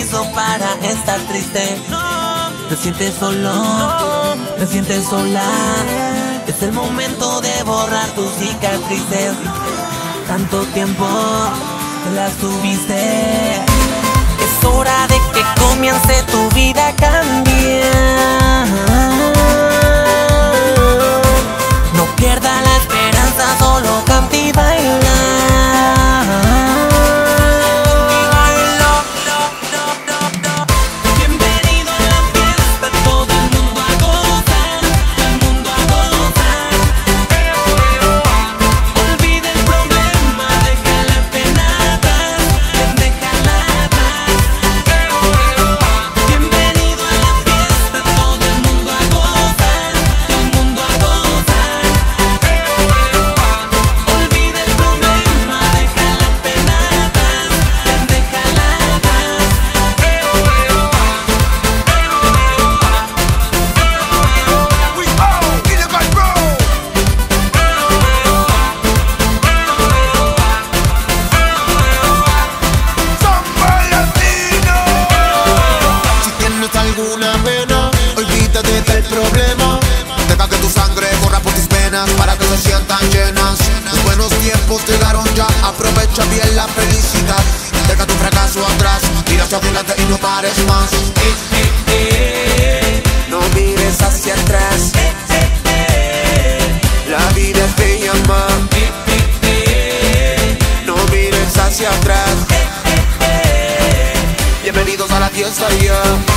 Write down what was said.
eso para estar triste. Te sientes solo, te sientes sola. Es el momento de borrar tus cicatrices. Tanto tiempo te las tuviste. Es hora de que comience tu vida a cambiar. No pierda la esperanza, solo canta y baila. Bienvenido a la fiesta, todo el mundo a gozar, todo el mundo a gozar. Olvida el problema, deja la pena atrás, déjala atrás. Bienvenido a la fiesta, todo el mundo a gozar, todo el mundo a gozar. Olvida el problema, deja la pena atrás, déjala atrás. Si tienes alguna pena, olvídate del problema. Deja que tu sangre corra por tus venas para que se sientan llenas. Los buenos tiempos llegaron ya, aprovecha bien la felicidad. Deja tu fracaso atrás, mira hacia adelante y no pares más. No mires hacia atrás, la vida es bella, man. No mires hacia atrás. Bienvenidos a la fiesta, ya.